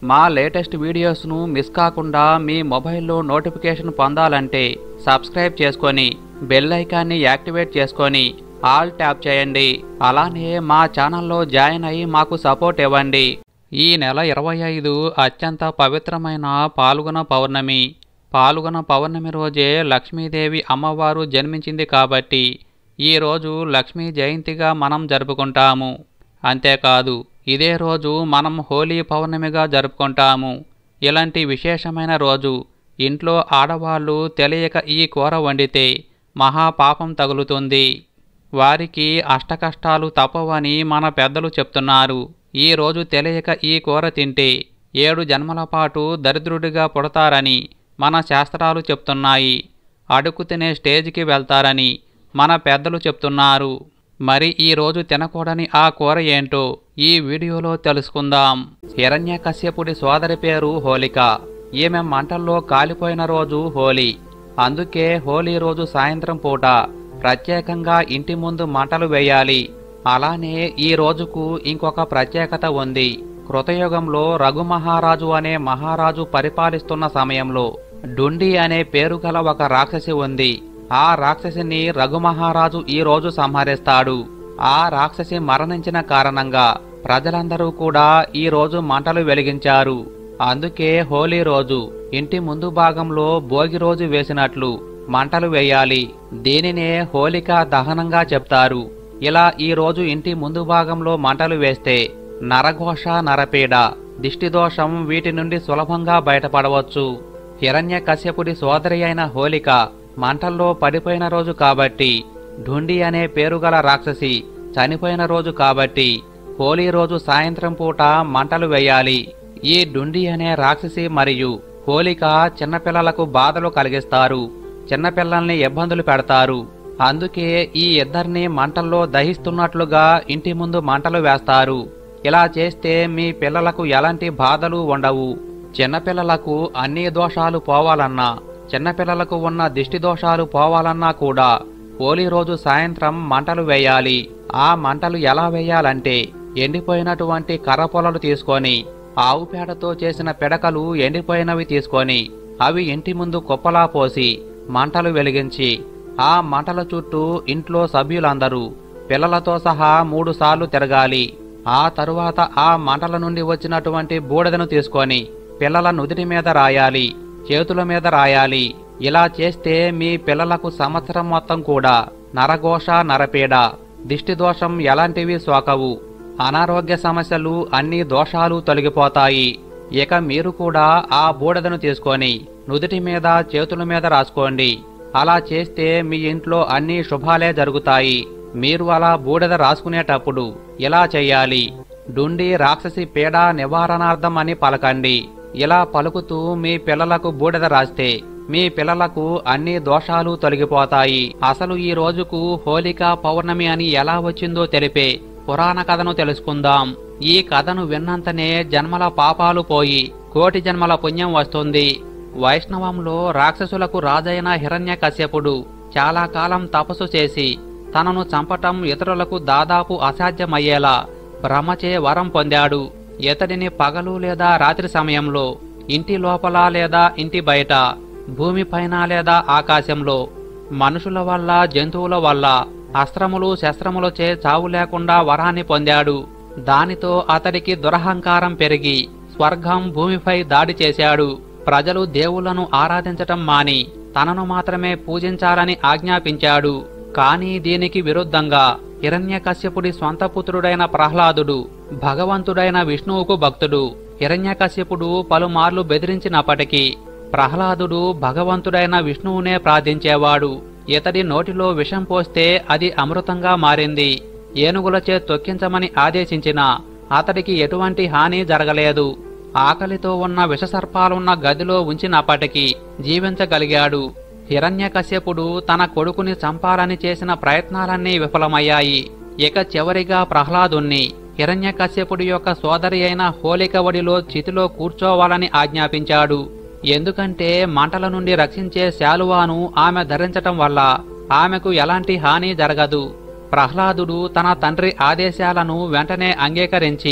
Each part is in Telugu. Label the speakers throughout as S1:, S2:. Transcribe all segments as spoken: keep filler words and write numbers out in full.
S1: మా లేటెస్ట్ వీడియోస్ను మిస్ కాకుండా మీ మొబైల్లో నోటిఫికేషన్ పొందాలంటే సబ్స్క్రైబ్ చేసుకొని బెల్ ఐకాన్ని యాక్టివేట్ చేసుకొని ఆల్ ట్యాప్ చేయండి. అలానే మా ఛానల్లో జాయిన్ అయ్యి మాకు సపోర్ట్ ఇవ్వండి. ఈ నెల ఇరవై ఐదు అత్యంత పవిత్రమైన పాల్గొన పౌర్ణమి. పాల్గొన పౌర్ణమి రోజే లక్ష్మీదేవి అమ్మవారు జన్మించింది కాబట్టి ఈరోజు లక్ష్మీ జయంతిగా మనం జరుపుకుంటాము. అంతేకాదు ఇదే రోజు మనం హోలీ పౌర్ణమిగా జరుపుకుంటాము. ఇలాంటి విశేషమైన రోజు ఇంట్లో ఆడవాళ్ళు తెలియక ఈ కూర వండితే మహాపాపం తగులుతుంది. వారికి అష్టకష్టాలు తప్పవని మన పెద్దలు చెప్తున్నారు. ఈ రోజు తెలియక ఈ కూర తింటే ఏడు జన్మల పాటు దరిద్రుడిగా పుడతారని మన శాస్త్రాలు చెప్తున్నాయి. అడుగు తినే స్టేజ్కి వెళ్తారని మన పెద్దలు చెప్తున్నారు. మరి ఈ రోజు తినకూడని ఆ కూర ఏంటో ఈ వీడియోలో తెలుసుకుందాం. హిరణ్యకశ్యపుడి సోదరి పేరు హోలిక. ఈమె మంటల్లో కాలిపోయిన రోజు హోలీ. అందుకే హోలీ రోజు సాయంత్రం పూట ప్రత్యేకంగా ఇంటి ముందు మంటలు వేయాలి. అలానే ఈ రోజుకు ఇంకొక ప్రత్యేకత ఉంది. కృతయుగంలో రఘుమహారాజు అనే మహారాజు పరిపాలిస్తున్న సమయంలో డుండి అనే పేరు గల ఒక రాక్షసి ఉంది. ఆ రాక్షసిని రఘుమహారాజు ఈ రోజు సంహరిస్తాడు. ఆ రాక్షసి మరణించిన కారణంగా ప్రజలందరూ కూడా ఈ రోజు మంటలు వెలిగించారు. అందుకే హోలీ రోజు ఇంటి ముందు భాగంలో భోగి రోజు వేసినట్లు మంటలు వేయాలి. దీనినే హోలికా దహనంగా చెప్తారు. ఇలా ఈ రోజు ఇంటి ముందు భాగంలో మంటలు వేస్తే నరఘోష, నరపీడ, దిష్టిదోషం వీటి నుండి సులభంగా బయటపడవచ్చు. హిరణ్యకశ్యపుడి సోదరి అయిన హోలిక మంటల్లో పడిపోయిన రోజు కాబట్టి, ఢుండి అనే పేరుగల రాక్షసి చనిపోయిన రోజు కాబట్టి హోలీ రోజు సాయంత్రం పూట మంటలు వేయాలి. ఈ ఢుండి అనే రాక్షసి మరియు హోలిక చిన్నపిల్లలకు బాధలు కలిగిస్తారు. చిన్నపిల్లల్ని ఇబ్బందులు పెడతారు. అందుకే ఈ ఇద్దరిని మంటల్లో దహిస్తున్నట్లుగా ఇంటి ముందు మంటలు వేస్తారు. ఇలా చేస్తే మీ పిల్లలకు ఎలాంటి బాధలు ఉండవు. చిన్నపిల్లలకు అన్ని దోషాలు పోవాలన్నా, చిన్నపిల్లలకు ఉన్న దిష్టి దోషాలు పోవాలన్నా కూడా హోలీ రోజు సాయంత్రం మంటలు వేయాలి. ఆ మంటలు ఎలా వేయాలంటే ఎండిపోయినటువంటి కర్ర పొలలు తీసుకొని, ఆవు పేడతో చేసిన పిడకలు ఎండిపోయినవి తీసుకొని అవి ఇంటి ముందు కుప్పలా పోసి మంటలు వెలిగించి ఆ మంటల చుట్టూ ఇంట్లో సభ్యులందరూ పిల్లలతో సహా మూడు సార్లు తిరగాలి. ఆ తరువాత ఆ మంటల నుండి వచ్చినటువంటి బూడిదను తీసుకొని పిల్లల నుదిటి మీద రాయాలి, చేతుల మీద రాయాలి. ఇలా చేస్తే మీ పిల్లలకు సంవత్సరం మొత్తం కూడా నరఘోష, నరపీడ, దిష్టిదోషం ఎలాంటివి సోకవు. అనారోగ్య సమస్యలు, అన్ని దోషాలు తొలగిపోతాయి. ఇక మీరు కూడా ఆ బూడిదను తీసుకొని నుదిటి మీద, చేతుల మీద రాసుకోండి. అలా చేస్తే మీ ఇంట్లో అన్ని శుభాలే జరుగుతాయి. మీరు అలా బూడిద రాసుకునేటప్పుడు ఇలా చెయ్యాలి: డుండి రాక్షసి పీడ నివారణార్థం అని పలకండి. ఇలా పలుకుతూ మీ పిల్లలకు బూడిద రాస్తే మీ పిల్లలకు అన్ని దోషాలు తొలగిపోతాయి. అసలు ఈ రోజుకు హోలికా పౌర్ణమి అని ఎలా వచ్చిందో తెలిపే పురాణ కథను తెలుసుకుందాం. ఈ కథను విన్నంతనే జన్మల పాపాలు పోయి కోటి జన్మల పుణ్యం వస్తుంది. వైష్ణవంలో రాక్షసులకు రాజైన హిరణ్యకశ్యపుడు చాలా కాలం తపస్సు చేసి తనను చంపటం ఇతరులకు దాదాపు అసాధ్యమయ్యేలా బ్రహ్మచే వరం పొందాడు. ఇతడిని పగలు లేదా రాత్రి సమయంలో ఇంటి లోపల లేదా ఇంటి బయట, భూమిపైన లేదా ఆకాశంలో మనుషుల వల్ల, జంతువుల వల్ల అస్త్రములు శస్త్రములచే చావు లేకుండా వరాన్ని పొందాడు. దానితో అతడికి దురహంకారం పెరిగి స్వర్గం భూమిపై దాడి చేశాడు. ప్రజలు దేవుళ్లను ఆరాధించటం మాని తనను మాత్రమే పూజించాలని ఆజ్ఞాపించాడు. కానీ దీనికి విరుద్ధంగా హిరణ్యకశ్యపుడి స్వంత పుత్రుడైన ప్రహ్లాదుడు భగవంతుడైన విష్ణువుకు భక్తుడు. హిరణ్యకశ్యపుడు పలుమార్లు బెదిరించినప్పటికీ ప్రహ్లాదుడు భగవంతుడైన విష్ణువునే ప్రార్థించేవాడు. ఇతడి నోటిలో విషం పోస్తే అది అమృతంగా మారింది. ఏనుగులచే తొక్కించమని ఆదేశించినా అతడికి ఎటువంటి హాని జరగలేదు. ఆకలితో ఉన్న విషసర్పాలున్న గదిలో ఉంచినప్పటికీ జీవించగలిగాడు. హిరణ్యకశ్యపుడు తన కొడుకుని చంపాలని చేసిన ప్రయత్నాలన్నీ విఫలమయ్యాయి. ఇక చివరిగా ప్రహ్లాదుణ్ణి హిరణ్యకశ్యపుడి యొక్క సోదరి అయిన హోలిక ఒడిలో చితిలో కూర్చోవాలని ఆజ్ఞాపించాడు. ఎందుకంటే మంటల నుండి రక్షించే శాలువాను ఆమె ధరించటం వల్ల ఆమెకు ఎలాంటి హాని జరగదు. ప్రహ్లాదుడు తన తండ్రి ఆదేశాలను వెంటనే అంగీకరించి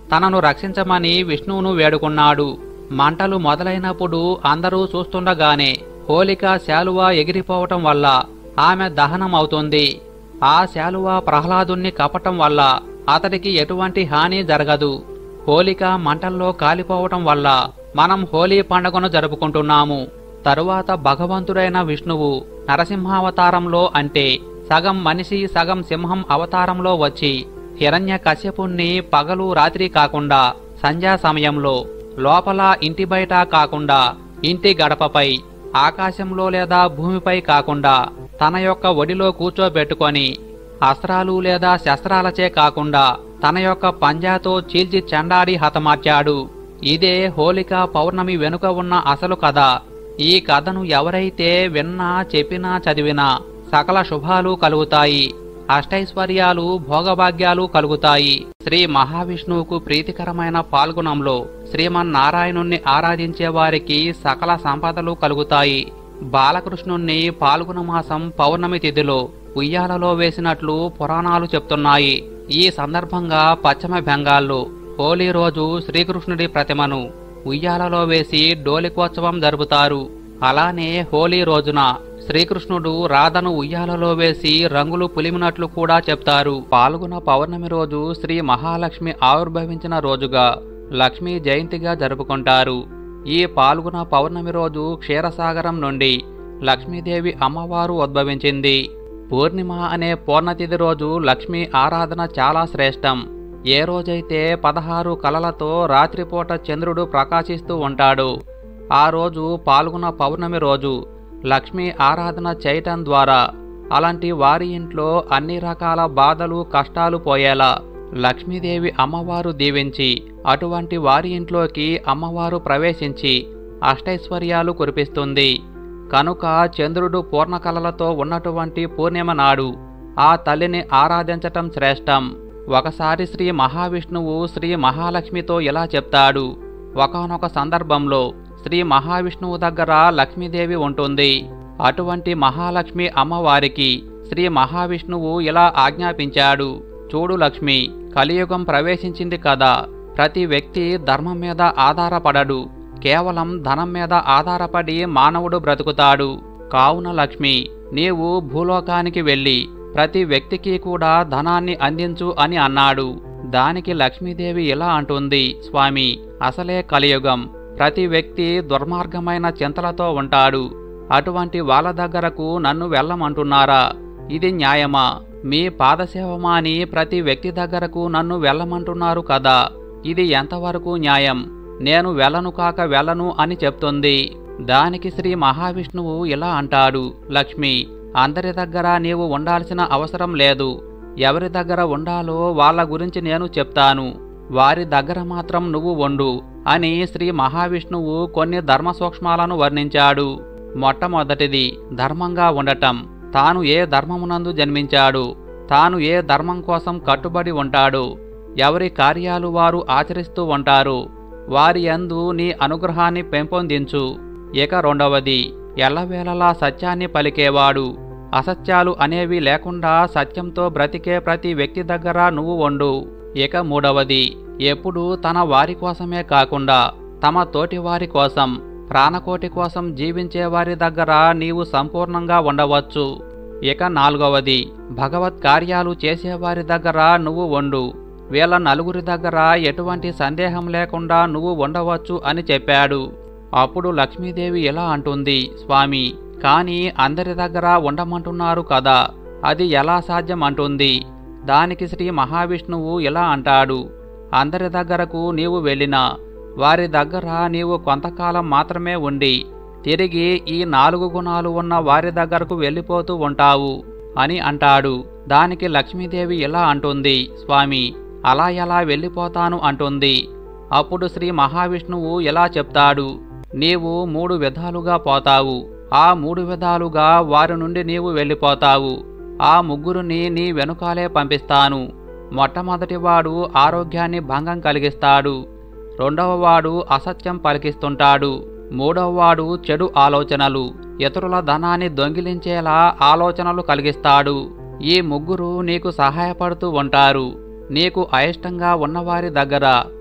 S1: తనను రక్షించమని విష్ణువును వేడుకున్నాడు. మంటలు మొదలైనప్పుడు అందరూ చూస్తుండగానే హోలిక శాలువా ఎగిరిపోవటం వల్ల ఆమె దహనం అవుతుంది. ఆ శాలువా ప్రహ్లాదుణ్ణి కప్పటం వల్ల అతడికి ఎటువంటి హాని జరగదు. హోలిక మంటల్లో కాలిపోవటం వల్ల మనం హోలీ పండుగను జరుపుకుంటున్నాము. తరువాత భగవంతుడైన విష్ణువు నరసింహావతారంలో అంటే సగం మనిషి సగం సింహం అవతారంలో వచ్చి హిరణ్యకశ్యపుణ్ణి పగలు రాత్రి కాకుండా సంధ్యా సమయంలో లోపల ఇంటి బయట కాకుండా ఇంటి గడపపై ఆకాశంలో లేదా భూమిపై కాకుండా తన యొక్క ఒడిలో కూర్చోబెట్టుకొని అస్త్రాలు లేదా శస్త్రాలచే కాకుండా తన యొక్క పంజాతో చీల్చి చెండాడి హతమార్చాడు. ఇదే హోలిక పౌర్ణమి వెనుక ఉన్న అసలు కథ. ఈ కథను ఎవరైతే విన్నా చెప్పినా చదివినా సకల శుభాలు కలుగుతాయి, అష్టైశ్వర్యాలు భోగభాగ్యాలు కలుగుతాయి. శ్రీ మహావిష్ణువుకు ప్రీతికరమైన పాల్గొనంలో శ్రీమన్నారాయణుణ్ణి ఆరాధించే వారికి సకల సంపదలు కలుగుతాయి. బాలకృష్ణుణ్ణి పాల్గొన మాసం పౌర్ణమి తిథిలో ఉయ్యాలలో వేసినట్లు పురాణాలు చెప్తున్నాయి. ఈ సందర్భంగా పశ్చిమ బెంగాల్లో హోలీ రోజు శ్రీకృష్ణుడి ప్రతిమను ఉయ్యాలలో వేసి డోలికోత్సవం జరుపుతారు. అలానే హోలీ రోజున శ్రీకృష్ణుడు రాధను ఉయ్యాలలో వేసి రంగులు పులిమినట్లు కూడా చెప్తారు. పాల్గొన పౌర్ణమి రోజు శ్రీ మహాలక్ష్మి ఆవిర్భవించిన రోజుగా లక్ష్మీ జయంతిగా జరుపుకుంటారు. ఈ పాల్గొన పౌర్ణమి రోజు క్షీరసాగరం నుండి లక్ష్మీదేవి అమ్మవారు ఉద్భవించింది. పూర్ణిమ అనే పూర్ణతిథి రోజు లక్ష్మీ ఆరాధన చాలా శ్రేష్టం. ఏ రోజైతే పదహారు కలలతో రాత్రిపూట చంద్రుడు ప్రకాశిస్తూ ఉంటాడో ఆ రోజు పాల్గొన పౌర్ణమి రోజు లక్ష్మీ ఆరాధన చేయటం ద్వారా అలాంటి వారి ఇంట్లో అన్ని రకాల బాధలు కష్టాలు పోయేలా లక్ష్మీదేవి అమ్మవారు దీవించి అటువంటి వారి ఇంట్లోకి అమ్మవారు ప్రవేశించి అష్టైశ్వర్యాలు కురిపిస్తుంది. కనుక చంద్రుడు పూర్ణకలలతో ఉన్నటువంటి పూర్ణిమ నాడు ఆ తల్లిని ఆరాధించటం శ్రేష్టం. ఒకసారి శ్రీ మహావిష్ణువు శ్రీ మహాలక్ష్మితో ఇలా చెప్తాడు. ఒకానొక సందర్భంలో శ్రీ మహావిష్ణువు దగ్గర లక్ష్మీదేవి ఉంటుంది. అటువంటి మహాలక్ష్మి అమ్మవారికి శ్రీ మహావిష్ణువు ఇలా ఆజ్ఞాపించాడు. చూడు లక్ష్మి, కలియుగం ప్రవేశించింది కదా. ప్రతి వ్యక్తి ధర్మం మీద ఆధారపడడు, కేవలం ధనం మీద ఆధారపడి మానవుడు బ్రతుకుతాడు. కావున లక్ష్మి, నీవు భూలోకానికి వెళ్ళి ప్రతి వ్యక్తికి కూడా ధనాన్ని అందించు అని అన్నాడు. దానికి లక్ష్మీదేవి ఇలా అంటుంది, స్వామి, అసలే కలియుగం. ప్రతి వ్యక్తి దుర్మార్గమైన చింతలతో ఉంటాడు. అటువంటి వాళ్ళ దగ్గరకు నన్ను వెళ్ళమంటున్నారా? ఇది న్యాయమా? మీ పాదసేవమాని ప్రతి వ్యక్తి దగ్గరకు నన్ను వెళ్ళమంటున్నారు కదా. ఇది ఎంతవరకు న్యాయం? నేను వెళ్ళను కాక వెళ్ళను అని చెప్తుంది. దానికి శ్రీ మహావిష్ణువు ఇలా అంటాడు, లక్ష్మి, అందరి దగ్గర నీవు ఉండాల్సిన అవసరం లేదు. ఎవరి దగ్గర ఉండాలో వాళ్ళ గురించి నేను చెప్తాను. వారి దగ్గర మాత్రం నువ్వు ఉండు అని శ్రీ మహావిష్ణువు కొన్ని ధర్మ సూక్ష్మాలను వర్ణించాడు. మొట్టమొదటిది ధర్మంగా ఉండటం. తాను ఏ ధర్మమునందు జన్మించాడు, తాను ఏ ధర్మం కోసం కట్టుబడి ఉంటాడు, ఎవరి కార్యాలు వారు ఆచరిస్తూ ఉంటారు, వారి యందు నీ అనుగ్రహాన్ని పెంపొందించు. ఇక రెండవది ఎల్లవేళలా సత్యాన్ని పలికేవాడు. అసత్యాలు అనేవి లేకుండా సత్యంతో బ్రతికే ప్రతి వ్యక్తి దగ్గర నువ్వు ఉండు. ఇక మూడవది ఎప్పుడు తన వారి కోసమే కాకుండా తమ తోటి వారి కోసం, ప్రాణకోటి కోసం జీవించే వారి దగ్గర నీవు సంపూర్ణంగా ఉండవచ్చు. ఇక నాలుగవది భగవత్ కార్యాలు చేసేవారి దగ్గర నువ్వు ఉండు. వీళ్ళ నలుగురి దగ్గర ఎటువంటి సందేహం లేకుండా నువ్వు ఉండవచ్చు అని చెప్పాడు. అప్పుడు లక్ష్మీదేవి ఇలా అంటుంది, స్వామి, కానీ అందరి దగ్గర ఉండమంటున్నారు కదా, అది ఎలా సాధ్యం అంటుంది. దానికి శ్రీ మహావిష్ణువు ఇలా అంటాడు, అందరి దగ్గరకు నీవు వెళ్ళినా వారి దగ్గర నీవు కొంతకాలం మాత్రమే ఉండి తిరిగి ఈ నాలుగు గుణాలు ఉన్న వారి దగ్గరకు వెళ్ళిపోతూ ఉంటావు అని అంటాడు. దానికి లక్ష్మీదేవి ఇలా అంటుంది, స్వామి, అలా ఎలా వెళ్ళిపోతాను అంటుంది. అప్పుడు శ్రీ మహావిష్ణువు ఇలా చెప్తాడు, నీవు మూడు విధాలుగా పోతావు. ఆ మూడు విధాలుగా వారి నుండి నీవు వెళ్ళిపోతావు. ఆ ముగ్గురిని నీ వెనుకాలే పంపిస్తాను. మొట్టమొదటివాడు ఆరోగ్యాన్ని భంగం కలిగిస్తాడు. రెండవవాడు అసత్యం పలికిస్తుంటాడు. మూడవవాడు చెడు ఆలోచనలు, ఇతరుల ధనాన్ని దొంగిలించేలా ఆలోచనలు కలిగిస్తాడు. ఈ ముగ్గురు నీకు సహాయపడుతూ ఉంటారు. నీకు అయిష్టంగా ఉన్నవారి దగ్గర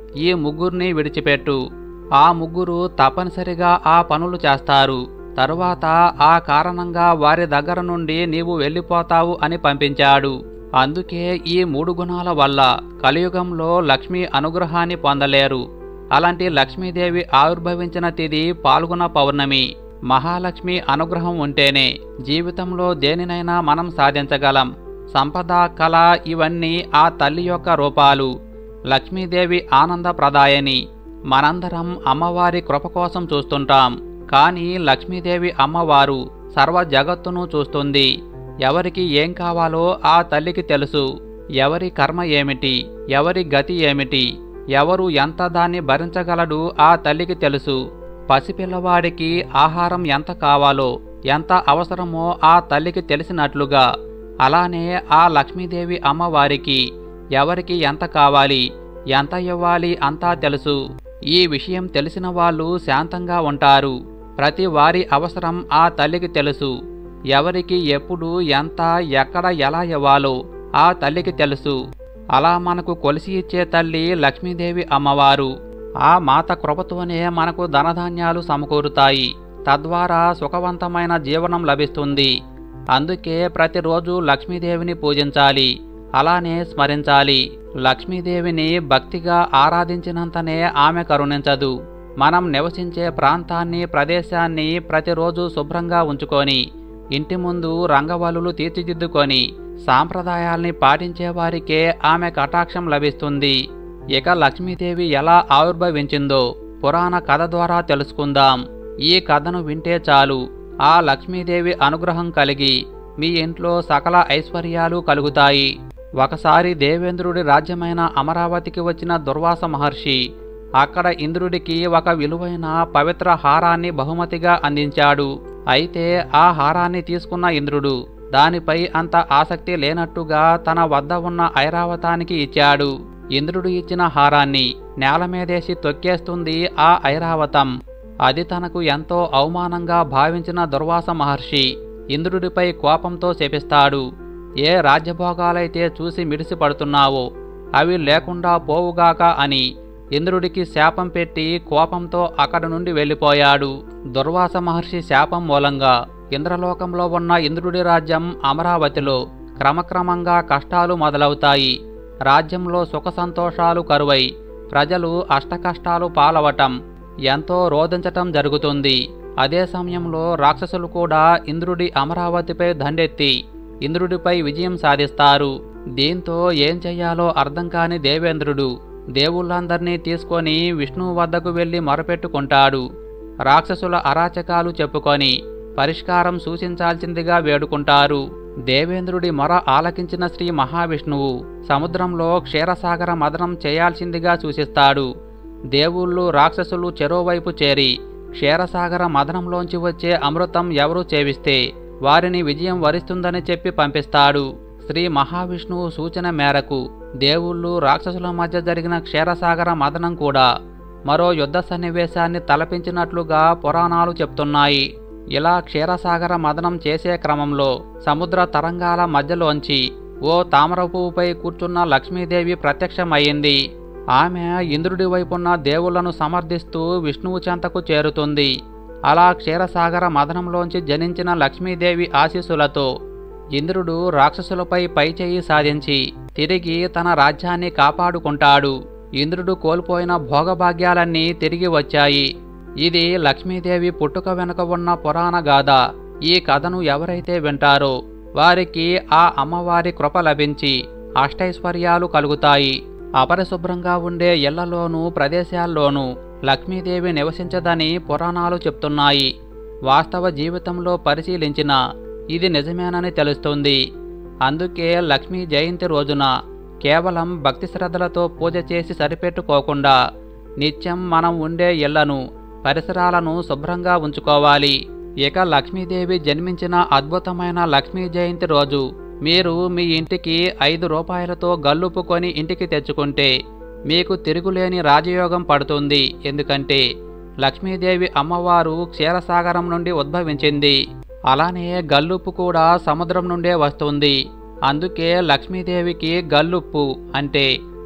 S1: ఈ ముగ్గురిని విడిచిపెట్టు. ఆ ముగ్గురు తప్పనిసరిగా ఆ పనులు చేస్తారు. తరువాత ఆ కారణంగా వారి దగ్గర నుండి నీవు వెళ్ళిపోతావు అని పంపించాడు. అందుకే ఈ మూడు గుణాల వల్ల కలియుగంలో లక్ష్మీ అనుగ్రహాన్ని పొందలేరు. అలాంటి లక్ష్మీదేవి ఆవిర్భవించిన తిథి పాల్గొన పౌర్ణమి. మహాలక్ష్మి అనుగ్రహం ఉంటేనే జీవితంలో దేనినైనా మనం సాధించగలం. సంపద, కళ ఇవన్నీ ఆ తల్లి యొక్క రూపాలు. లక్ష్మీదేవి ఆనందప్రదాయని. మనందరం అమ్మవారి కృప కోసం చూస్తుంటాం. కానీ లక్ష్మీదేవి అమ్మవారు సర్వ జగత్తును చూస్తుంది. ఎవరికి ఏం కావాలో ఆ తల్లికి తెలుసు. ఎవరి కర్మ ఏమిటి, ఎవరి గతి ఏమిటి, ఎవరు ఎంత దాన్ని భరించగలడు ఆ తల్లికి తెలుసు. పసిపిల్లవాడికి ఆహారం ఎంత కావాలో, ఎంత అవసరమో ఆ తల్లికి తెలిసినట్లుగా అలానే ఆ లక్ష్మీదేవి అమ్మవారికి ఎవరికి ఎంత కావాలి, ఎంత ఇవ్వాలి అంతా తెలుసు. ఈ విషయం తెలిసిన వాళ్ళు శాంతంగా ఉంటారు. ప్రతి వారి అవసరం ఆ తల్లికి తెలుసు. ఎవరికి ఎప్పుడు ఎంత ఎక్కడ ఎలా ఇవ్వాలో ఆ తల్లికి తెలుసు. అలా మనకు కొలిసి ఇచ్చే తల్లి లక్ష్మీదేవి అమ్మవారు. ఆ మాత కృపతోనే మనకు ధనధాన్యాలు సమకూరుతాయి. తద్వారా సుఖవంతమైన జీవనం లభిస్తుంది. అందుకే ప్రతిరోజు లక్ష్మీదేవిని పూజించాలి, అలానే స్మరించాలి. లక్ష్మీదేవిని భక్తిగా ఆరాధించినంతనే ఆమె కరుణించదు. మనం నివసించే ప్రాంతాన్ని, ప్రదేశాన్ని ప్రతిరోజు శుభ్రంగా ఉంచుకొని, ఇంటి ముందు రంగవల్లులు తీర్చిదిద్దుకొని సాంప్రదాయాల్ని పాటించే వారికే ఆమె కటాక్షం లభిస్తుంది. ఇక లక్ష్మీదేవి ఎలా ఆవిర్భవించిందో పురాణ కథ ద్వారా తెలుసుకుందాం. ఈ కథను వింటే చాలు ఆ లక్ష్మీదేవి అనుగ్రహం కలిగి మీ ఇంట్లో సకల ఐశ్వర్యాలు కలుగుతాయి. ఒకసారి దేవేంద్రుడి రాజ్యమైన అమరావతికి వచ్చిన దుర్వాస మహర్షి అక్కడ ఇంద్రుడికి ఒక విలువైన పవిత్ర హారాన్ని బహుమతిగా అందించాడు. అయితే ఆ హారాన్ని తీసుకున్న ఇంద్రుడు దానిపై అంత ఆసక్తి లేనట్టుగా తన వద్ద ఉన్న ఐరావతానికి ఇచ్చాడు. ఇంద్రుడు ఇచ్చిన హారాన్ని నేలమీదేసి తొక్కేస్తుంది ఆ ఐరావతం. అది తనకు ఎంతో అవమానంగా భావించిన దుర్వాస మహర్షి ఇంద్రుడిపై కోపంతో శపిస్తాడు. ఏ రాజ్యభోగాలైతే చూసి మిడిసిపడుతున్నావో అవి లేకుండా పోవుగాక అని ఇంద్రుడికి శాపం పెట్టి కోపంతో అక్కడి నుండి వెళ్ళిపోయాడు. దుర్వాస మహర్షి శాపం మూలంగా ఇంద్రలోకంలో ఉన్న ఇంద్రుడి రాజ్యం అమరావతిలో క్రమక్రమంగా కష్టాలు మొదలవుతాయి. రాజ్యంలో సుఖ సంతోషాలు కరువై ప్రజలు అష్టకష్టాలు పాలవటం, ఎంతో రోధించటం జరుగుతుంది. అదే సమయంలో రాక్షసులు కూడా ఇంద్రుడి అమరావతిపై దండెత్తి ఇంద్రుడిపై విజయం సాధిస్తారు. దీంతో ఏం చెయ్యాలో అర్థం కాని దేవేంద్రుడు దేవుళ్ళందర్నీ తీసుకొని విష్ణువు వద్దకు వెళ్లి మొరపెట్టుకుంటాడు. రాక్షసుల అరాచకాలు చెప్పుకొని పరిష్కారం సూచించాల్సిందిగా వేడుకుంటారు. దేవేంద్రుడి మొర ఆలకించిన శ్రీ మహావిష్ణువు సముద్రంలో క్షీరసాగర మదనం చేయాల్సిందిగా సూచిస్తాడు. దేవుళ్ళు రాక్షసులు చెరోవైపు చేరి క్షీరసాగర మదనంలోంచి వచ్చే అమృతం ఎవరు చేవిస్తే వారిని విజయం వరిస్తుందని చెప్పి పంపిస్తాడు. శ్రీ మహావిష్ణువు సూచన మేరకు దేవుళ్ళు రాక్షసుల మధ్య జరిగిన క్షీరసాగర మదనం కూడా మరో యుద్ధ సన్నివేశాన్ని తలపించినట్లుగా పురాణాలు చెప్తున్నాయి. ఇలా క్షీరసాగర మదనం చేసే క్రమంలో సముద్ర తరంగాల మధ్యలోంచి ఓ తామర పువ్వుపై కూర్చున్న లక్ష్మీదేవి ప్రత్యక్షమయ్యింది. ఆమె ఇంద్రుడి వైపున్న దేవుళ్లను సమర్థిస్తూ విష్ణువు చెంతకు చేరుతుంది. అలా క్షీరసాగర మదనంలోంచి జనించిన లక్ష్మీదేవి ఆశీస్సులతో ఇంద్రుడు రాక్షసులపై పైచేయి సాధించి తిరిగి తన రాజ్యాన్ని కాపాడుకుంటాడు. ఇంద్రుడు కోల్పోయిన భోగభాగ్యాలన్నీ తిరిగి వచ్చాయి. ఇది లక్ష్మీదేవి పుట్టుక వెనుక ఉన్న పురాణ గాథ. ఈ కథను ఎవరైతే వింటారో వారికి ఆ అమ్మవారి కృప లభించి అష్టైశ్వర్యాలు కలుగుతాయి. అపరిశుభ్రంగా ఉండే ఇళ్లలోనూ ప్రదేశాల్లోనూ లక్ష్మీదేవి నివసించదని పురాణాలు చెప్తున్నాయి. వాస్తవ జీవితంలో పరిశీలించిన ఇది నిజమేనని తెలుస్తుంది. అందుకే లక్ష్మీ జయంతి రోజున కేవలం భక్తి శ్రద్ధలతో పూజ చేసి సరిపెట్టుకోకుండా నిత్యం మనం ఉండే ఇళ్లను, పరిసరాలను శుభ్రంగా ఉంచుకోవాలి. ఇక లక్ష్మీదేవి జన్మించిన అద్భుతమైన లక్ష్మీ జయంతి రోజు మీరు మీ ఇంటికి ఐదు రూపాయలతో గల్లుపుకొని ఇంటికి తెచ్చుకుంటే మీకు తిరుగులేని రాజయోగం పడుతుంది. ఎందుకంటే లక్ష్మీదేవి అమ్మవారు క్షీరసాగరం నుండి ఉద్భవించింది. అలానే గల్లుప్పు కూడా సముద్రం నుండే వస్తుంది. అందుకే లక్ష్మీదేవికి గల్లుప్పు అంటే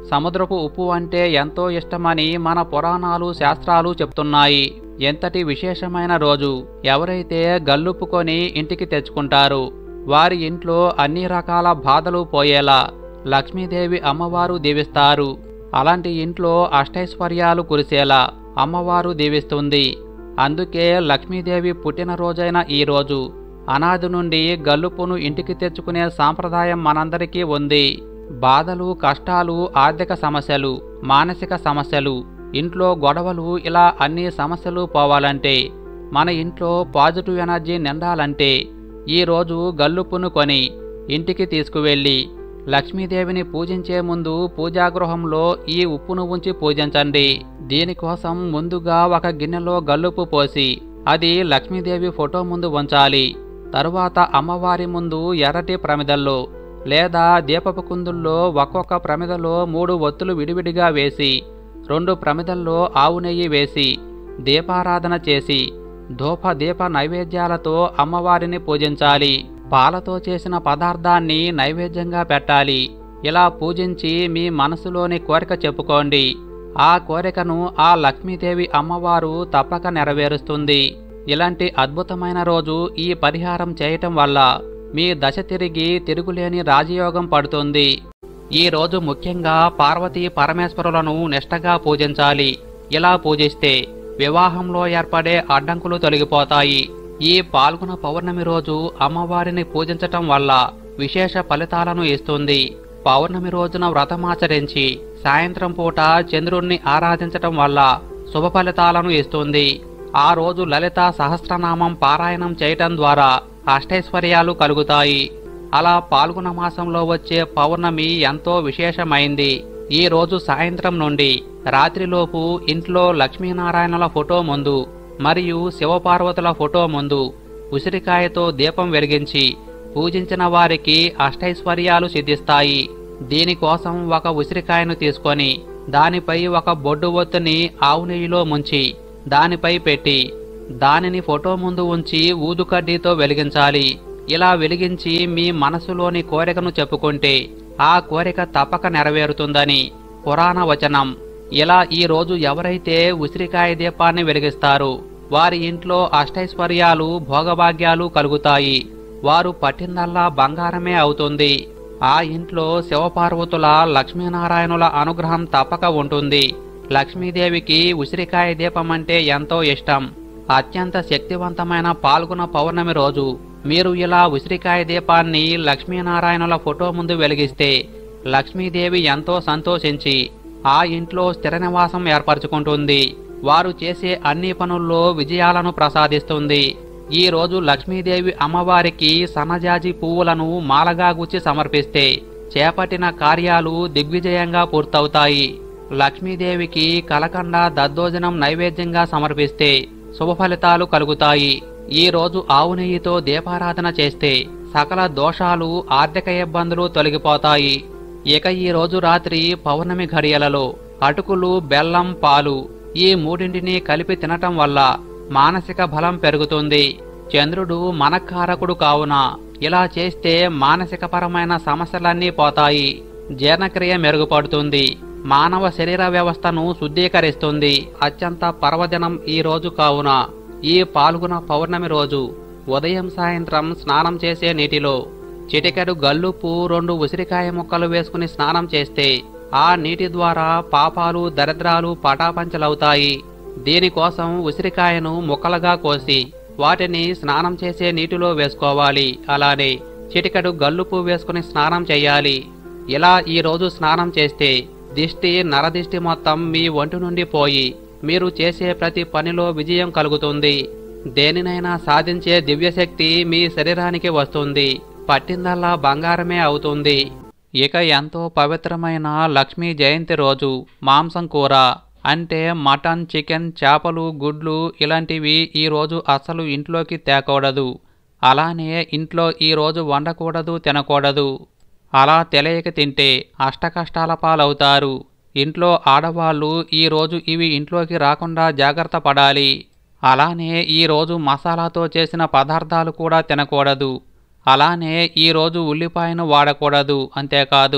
S1: సముద్రపు ఉప్పు అంటే ఎంతో ఇష్టమని మన పురాణాలు శాస్త్రాలు చెప్తున్నాయి. ఎంతటి విశేషమైన రోజు. ఎవరైతే గల్లుప్పుకొని ఇంటికి తెచ్చుకుంటారో వారి ఇంట్లో అన్ని రకాల బాధలు పోయేలా లక్ష్మీదేవి అమ్మవారు దీవిస్తారు. అలాంటి ఇంట్లో అష్టైశ్వర్యాలు కురిసేలా అమ్మవారు దీవిస్తుంది. అందుకే లక్ష్మీదేవి పుట్టినరోజైన ఈరోజు అనాది నుండి గల్లుప్పును ఇంటికి తెచ్చుకునే సాంప్రదాయం మనందరికీ ఉంది. బాధలు, కష్టాలు, ఆర్థిక సమస్యలు, మానసిక సమస్యలు, ఇంట్లో గొడవలు, ఇలా అన్ని సమస్యలు పోవాలంటే, మన ఇంట్లో పాజిటివ్ ఎనర్జీ నిండాలంటే ఈరోజు గల్లుప్పును కొని ఇంటికి తీసుకువెళ్ళి లక్ష్మీదేవిని పూజించే ముందు పూజాగృహంలో ఈ ఉప్పును ఉంచి పూజించండి. దీనికోసం ముందుగా ఒక గిన్నెలో గల్లుప్పు పోసి అది లక్ష్మీదేవి ఫోటో ముందు ఉంచాలి. తరువాత అమ్మవారి ముందు ఎర్రటి ప్రమిదల్లో లేదా దీపపు కుందుల్లో ఒక్కొక్క ప్రమిదలో మూడు ఒత్తులు విడివిడిగా వేసి రెండు ప్రమిదల్లో ఆవు నెయ్యి వేసి దీపారాధన చేసి ధూప దీప నైవేద్యాలతో అమ్మవారిని పూజించాలి. పాలతో చేసిన పదార్థాన్ని నైవేద్యంగా పెట్టాలి. ఇలా పూజించి మీ మనసులోని కోరిక చెప్పుకోండి. ఆ కోరికను ఆ లక్ష్మీదేవి అమ్మవారు తప్పక నెరవేరుస్తుంది. ఇలాంటి అద్భుతమైన రోజు ఈ పరిహారం చేయటం వల్ల మీ దశ తిరిగి తిరుగులేని రాజయోగం పడుతుంది. ఈ రోజు ముఖ్యంగా పార్వతీ పరమేశ్వరులను నిష్టగా పూజించాలి. ఇలా పూజిస్తే వివాహంలో ఏర్పడే అడ్డంకులు తొలగిపోతాయి. ఈ పాల్గొన పౌర్ణమి రోజు అమ్మవారిని పూజించటం వల్ల విశేష ఫలితాలను ఇస్తుంది. పౌర్ణమి రోజున వ్రతమాచరించి సాయంత్రం పూట చంద్రుణ్ణి ఆరాధించటం వల్ల శుభ ఫలితాలను ఇస్తుంది. ఆ రోజు లలిత సహస్రనామం పారాయణం చేయటం ద్వారా అష్టైశ్వర్యాలు కలుగుతాయి. అలా పాల్గొన మాసంలో వచ్చే పౌర్ణమి ఎంతో విశేషమైంది. ఈ రోజు సాయంత్రం నుండి రాత్రిలోపు ఇంట్లో లక్ష్మీనారాయణల ఫోటో ముందు మరియు శివపార్వతుల ఫోటో ముందు ఉసిరికాయతో దీపం వెలిగించి పూజించిన వారికి అష్టైశ్వర్యాలు సిద్ధిస్తాయి. దీనికోసం ఒక ఉసిరికాయను తీసుకొని దానిపై ఒక బొడ్డు ఒత్తుని ఆవు నెయ్యిలో ముంచి దానిపై పెట్టి దానిని ఫోటో ముందు ఉంచి ఊదుకడ్డీతో వెలిగించాలి. ఇలా వెలిగించి మీ మనసులోని కోరికను చెప్పుకుంటే ఆ కోరిక తప్పక నెరవేరుతుందని పురాణ వచనం. ఇలా ఈ రోజు ఎవరైతే ఉసిరికాయ దీపాన్ని వెలిగిస్తారో వారి ఇంట్లో అష్టైశ్వర్యాలు, భోగభాగ్యాలు కలుగుతాయి. వారు పట్టిందల్లా బంగారమే అవుతుంది. ఆ ఇంట్లో శివపార్వతుల, లక్ష్మీనారాయణుల అనుగ్రహం తప్పక ఉంటుంది. లక్ష్మీదేవికి ఉసిరికాయ దీపం అంటే ఎంతో ఇష్టం. అత్యంత శక్తివంతమైన పాల్గొన పౌర్ణమి రోజు మీరు ఇలా ఉసిరికాయ దీపాన్ని లక్ష్మీనారాయణుల ఫోటో ముందు వెలిగిస్తే లక్ష్మీదేవి ఎంతో సంతోషించి ఆ ఇంట్లో స్థిర నివాసం ఏర్పరచుకుంటుంది. వారు చేసే అన్ని పనుల్లో విజయాలను ప్రసాదిస్తుంది. ఈ రోజు లక్ష్మీదేవి అమ్మవారికి సన్నజాజి పువ్వులను మాలగా గుచ్చి సమర్పిస్తే చేపట్టిన కార్యాలు దిగ్విజయంగా పూర్తవుతాయి. లక్ష్మీదేవికి కలకండ, దద్దోజనం నైవేద్యంగా సమర్పిస్తే శుభ ఫలితాలు కలుగుతాయి. ఈ రోజు ఆవు నెయ్యితో దీపారాధన చేస్తే సకల దోషాలు, ఆర్థిక ఇబ్బందులు తొలగిపోతాయి. ఇక ఈ రోజు రాత్రి పౌర్ణమి ఘడియలలో అటుకులు, బెల్లం, పాలు ఈ మూడింటిని కలిపి తినటం వల్ల మానసిక బలం పెరుగుతుంది. చంద్రుడు మనకారకుడు కావున ఇలా చేస్తే మానసిక పరమైన సమస్యలన్నీ పోతాయి. జీర్ణక్రియ మెరుగుపడుతుంది. మానవ శరీర వ్యవస్థను శుద్ధీకరిస్తుంది. అత్యంత పర్వదినం ఈ రోజు కావున ఈ పాల్గొన పౌర్ణమి రోజు ఉదయం సాయంత్రం స్నానం చేసే నీటిలో చిటికెడు గల్లుప్పు, రెండు ఉసిరికాయ ముక్కలు వేసుకుని స్నానం చేస్తే ఆ నీటి ద్వారా పాపాలు, దరిద్రాలు పటాపంచలవుతాయి. దీనికోసం ఉసిరికాయను ముక్కలుగా కోసి వాటిని స్నానం చేసే నీటిలో వేసుకోవాలి. అలానే చిటికెడు గల్లుప్పు వేసుకుని స్నానం చేయాలి. ఇలా ఈ రోజు స్నానం చేస్తే దిష్టి, నరదిష్టి మొత్తం మీ ఒంటి నుండి పోయి మీరు చేసే ప్రతి పనిలో విజయం కలుగుతుంది. దేనినైనా సాధించే దివ్యశక్తి మీ శరీరానికి వస్తుంది. పట్టిందల్లా బంగారమే అవుతుంది. ఇక ఎంతో పవిత్రమైన లక్ష్మీ జయంతి రోజు మాంసం కూర అంటే మటన్, చికెన్, చేపలు, గుడ్లు ఇలాంటివి ఈరోజు అసలు ఇంట్లోకి తేకూడదు. అలానే ఇంట్లో ఈరోజు వండకూడదు, తినకూడదు. అలా తెలియక తింటే అష్టకష్టాల పాలవుతారు. ఇంట్లో ఆడవాళ్ళు ఈరోజు ఇవి ఇంట్లోకి రాకుండా జాగ్రత్త పడాలి. అలానే ఈరోజు మసాలాతో చేసిన పదార్థాలు కూడా తినకూడదు. అలానే ఈరోజు ఉల్లిపాయను వాడకూడదు. అంతేకాదు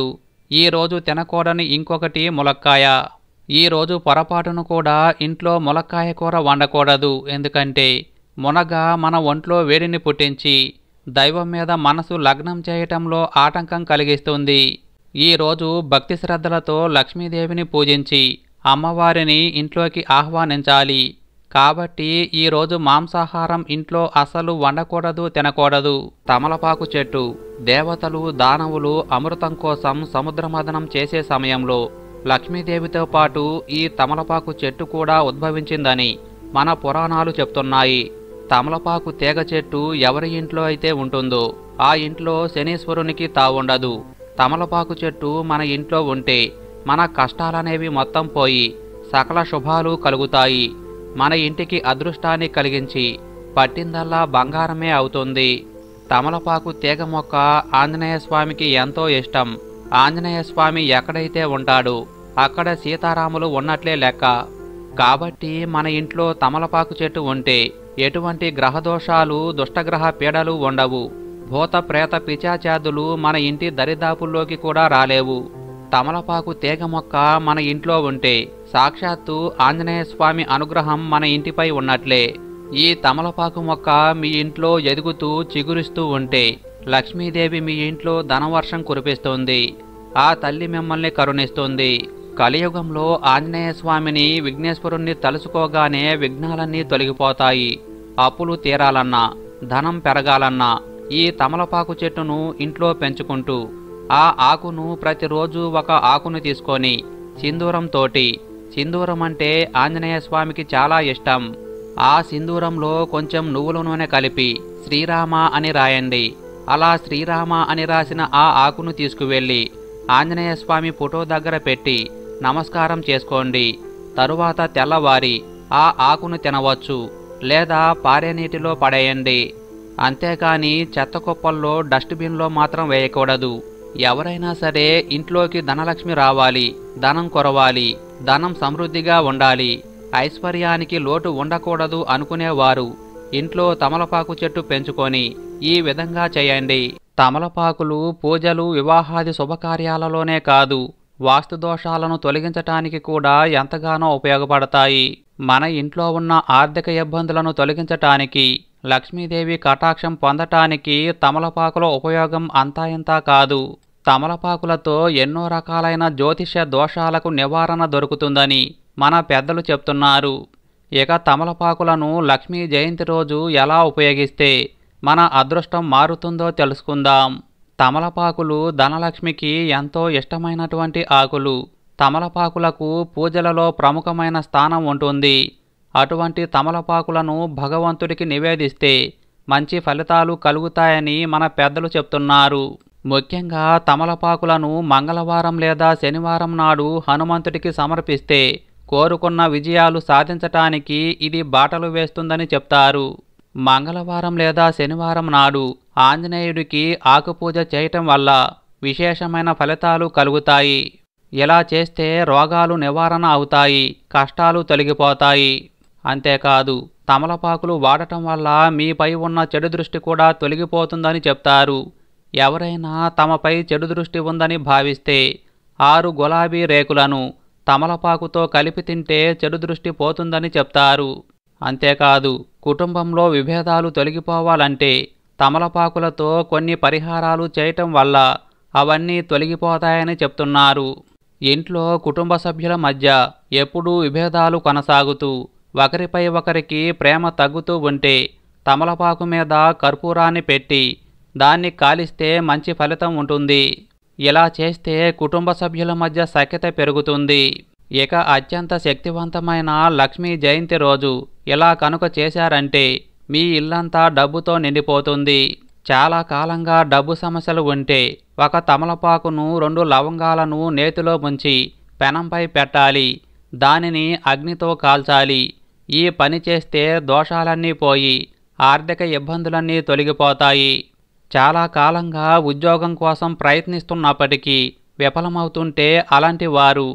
S1: ఈరోజు తినకూడని ఇంకొకటి ములక్కాయ. ఈరోజు పొరపాటును కూడా ఇంట్లో ములక్కాయ కూర వండకూడదు. ఎందుకంటే మునగ మన ఒంట్లో వేడిని పుట్టించి దైవం మీద మనసు లగ్నం చేయటంలో ఆటంకం కలిగిస్తుంది. ఈరోజు భక్తి శ్రద్ధలతో లక్ష్మీదేవిని పూజించి అమ్మవారిని ఇంట్లోకి ఆహ్వానించాలి. కాబట్టి ఈరోజు మాంసాహారం ఇంట్లో అసలు వండకూడదు, తినకూడదు. తమలపాకు చెట్టు దేవతలు దానవులు అమృతం కోసం సముద్రమథనం చేసే సమయంలో లక్ష్మీదేవితో పాటు ఈ తమలపాకు చెట్టు కూడా ఉద్భవించిందని మన పురాణాలు చెప్తున్నాయి. తమలపాకు తీగ చెట్టు ఎవరి ఇంట్లో అయితే ఉంటుందో ఆ ఇంట్లో శనీశ్వరునికి తావుండదు. తమలపాకు చెట్టు మన ఇంట్లో ఉంటే మన కష్టాలనేవి మొత్తం పోయి సకల శుభాలు కలుగుతాయి. మన ఇంటికి అదృష్టాన్ని కలిగించి పట్టిందల్లా బంగారమే అవుతుంది. తమలపాకు తీగ మొక్క ఆంజనేయ స్వామికి ఎంతో ఇష్టం. ఆంజనేయ స్వామి ఎక్కడైతే ఉంటాడో అక్కడ సీతారాములు ఉన్నట్లే లెక్క. కాబట్టి మన ఇంట్లో తమలపాకు చెట్టు ఉంటే ఎటువంటి గ్రహదోషాలు దుష్టగ్రహ పీడలు ఉండవు. భూత ప్రేత పిశాచాదులు మన ఇంటి దరిదాపుల్లోకి కూడా రాలేవు. తమలపాకు తీగ మొక్క మన ఇంట్లో ఉంటే సాక్షాత్తు ఆంజనేయ స్వామి అనుగ్రహం మన ఇంటిపై ఉన్నట్లే. ఈ తమలపాకు మొక్క మీ ఇంట్లో ఎదుగుతూ చిగురిస్తూ ఉంటే లక్ష్మీదేవి మీ ఇంట్లో ధనవర్షం కురిపిస్తుంది. ఆ తల్లి మిమ్మల్ని కరుణిస్తుంది. కలియుగంలో ఆంజనేయ స్వామిని విఘ్నేశ్వరుణ్ణి తలుచుకోగానే విఘ్నాలన్నీ తొలగిపోతాయి. అప్పులు తీరాలన్నా ధనం పెరగాలన్నా ఈ తమలపాకు చెట్టును ఇంట్లో పెంచుకుంటూ ఆ ఆకును ప్రతిరోజు ఒక ఆకును తీసుకొని సింధూరంతోటి, సింధూరం అంటే ఆంజనేయ స్వామికి చాలా ఇష్టం, ఆ సింధూరంలో కొంచెం నువ్వుల నూనె కలిపి శ్రీరామ అని రాయండి. అలా శ్రీరామ అని రాసిన ఆ ఆకును తీసుకువెళ్ళి ఆంజనేయ స్వామి ఫోటో దగ్గర పెట్టి నమస్కారం చేసుకోండి. తరువాత తెల్లవారి ఆ ఆకును తినవచ్చు లేదా పారే నీటిలో పడేయండి. అంతేకాని చెత్త కుప్పల్లో డస్ట్బిన్లో మాత్రం వేయకూడదు. ఎవరైనా సరే ఇంట్లోకి ధనలక్ష్మి రావాలి, ధనం కొరవాలి, ధనం సమృద్ధిగా ఉండాలి, ఐశ్వర్యానికి లోటు ఉండకూడదు అనుకునేవారు ఇంట్లో తమలపాకు చెట్టు పెంచుకొని ఈ విధంగా చేయండి. తమలపాకులు పూజలు వివాహాది శుభకార్యాలలోనే కాదు వాస్తు దోషాలను తొలగించటానికి కూడా ఎంతగానో ఉపయోగపడతాయి. మన ఇంట్లో ఉన్న ఆర్థిక ఇబ్బందులను తొలగించటానికి లక్ష్మీదేవి కటాక్షం పొందటానికి తమలపాకుల ఉపయోగం అంతా ఇంతా కాదు. తమలపాకులతో ఎన్నో రకాలైన జ్యోతిష్య దోషాలకు నివారణ దొరుకుతుందని మన పెద్దలు చెప్తున్నారు. ఇక తమలపాకులను లక్ష్మీ జయంతి రోజు ఎలా ఉపయోగిస్తే మన అదృష్టం మారుతుందో తెలుసుకుందాం. తమలపాకులు ధనలక్ష్మికి ఎంతో ఇష్టమైనటువంటి ఆకులు. తమలపాకులకు పూజలలో ప్రముఖమైన స్థానం ఉంటుంది. అటువంటి తమలపాకులను భగవంతుడికి నివేదిస్తే మంచి ఫలితాలు కలుగుతాయని మన పెద్దలు చెప్తున్నారు. ముఖ్యంగా తమలపాకులను మంగళవారం లేదా శనివారం నాడు హనుమంతుడికి సమర్పిస్తే కోరుకున్న విజయాలు సాధించటానికి ఇది బాటలు వేస్తుందని చెప్తారు. మంగళవారం లేదా శనివారం నాడు ఆంజనేయుడికి ఆకుపూజ చేయటం వల్ల విశేషమైన ఫలితాలు కలుగుతాయి. ఇలా చేస్తే రోగాలు నివారణ అవుతాయి, కష్టాలు తొలగిపోతాయి. అంతేకాదు తమలపాకులు వాడటం వల్ల మీపై ఉన్న చెడు దృష్టి కూడా తొలగిపోతుందని చెప్తారు. ఎవరైనా తమపై చెడు దృష్టి ఉందని భావిస్తే ఆరు గులాబీ రేకులను తమలపాకుతో కలిపి తింటే చెడు దృష్టి పోతుందని చెప్తారు. అంతేకాదు కుటుంబంలో విభేదాలు తొలగిపోవాలంటే తమలపాకులతో కొన్ని పరిహారాలు చేయటం వల్ల అవన్నీ తొలగిపోతాయని చెప్తున్నారు. ఇంట్లో కుటుంబ సభ్యుల మధ్య ఎప్పుడూ విభేదాలు కొనసాగుతూ ఒకరిపై ఒకరికి ప్రేమ తగ్గుతూ ఉంటే తమలపాకు మీద కర్పూరాన్ని పెట్టి దాన్ని కాలిస్తే మంచి ఫలితం ఉంటుంది. ఇలా చేస్తే కుటుంబ సభ్యుల మధ్య సఖ్యత పెరుగుతుంది. ఇక అత్యంత శక్తివంతమైన లక్ష్మీ జయంతి రోజు ఇలా కనుక చేశారంటే మీ ఇల్లంతా డబ్బుతో నిండిపోతుంది. చాలా కాలంగా డబ్బు సమస్యలు ఉంటే ఒక తమలపాకును రెండు లవంగాలను నేతిలో ముంచి పెనంపై పెట్టాలి. దానిని అగ్నితో కాల్చాలి. ఈ పని చేస్తే దోషాలన్నీ పోయి ఆర్థిక ఇబ్బందులన్నీ తొలగిపోతాయి. చాలా కాలంగా ఉద్యోగం కోసం ప్రయత్నిస్తున్నప్పటికీ విఫలమవుతుంటే అలాంటి వారు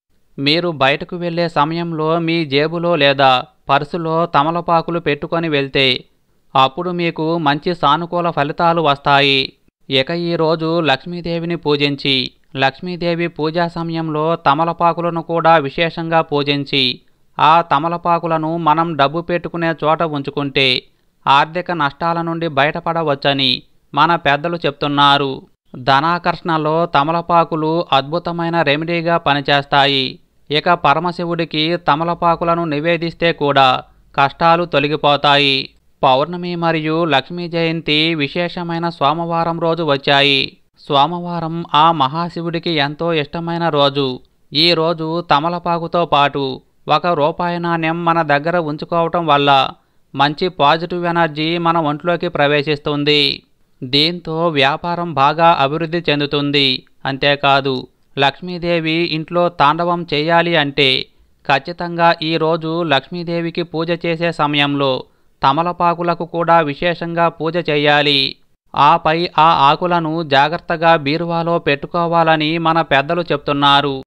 S1: మీరు బయటకు వెళ్ళే సమయంలో మీ జేబులో లేదా పర్సులో తమలపాకులు పెట్టుకొని వెళ్తే అప్పుడు మీకు మంచి సానుకూల ఫలితాలు వస్తాయి. ఇక ఈరోజు లక్ష్మీదేవిని పూజించి లక్ష్మీదేవి పూజా సమయంలో తమలపాకులను కూడా విశేషంగా పూజించి ఆ తమలపాకులను మనం డబ్బు పెట్టుకునే చోట ఉంచుకుంటే ఆర్థిక నష్టాల నుండి బయటపడవచ్చని మన పెద్దలు చెప్తున్నారు. ధనాకర్షణలో తమలపాకులు అద్భుతమైన రెమెడీగా పనిచేస్తాయి. ఇక పరమశివుడికి తమలపాకులను నివేదిస్తే కూడా కష్టాలు తొలగిపోతాయి. పౌర్ణమి మరియు లక్ష్మీ జయంతి విశేషమైన సోమవారం రోజు వచ్చాయి. సోమవారం ఆ మహాశివుడికి ఎంతో ఇష్టమైన రోజు. ఈ రోజు తమలపాకుతో పాటు ఒక రూపాయి నాణ్యం మన దగ్గర ఉంచుకోవటం వల్ల మంచి పాజిటివ్ ఎనర్జీ మన ఒంట్లోకి ప్రవేశిస్తుంది. దీంతో వ్యాపారం బాగా అభివృద్ధి చెందుతుంది. అంతేకాదు లక్ష్మీదేవి ఇంట్లో తాండవం చేయాలి అంటే ఖచ్చితంగా ఈరోజు లక్ష్మీదేవికి పూజ చేసే సమయంలో తమలపాకులకు కూడా విశేషంగా పూజ చేయాలి. ఆపై ఆ ఆకులను జాగ్రత్తగా బీరువాలో పెట్టుకోవాలని మన పెద్దలు చెప్తున్నారు.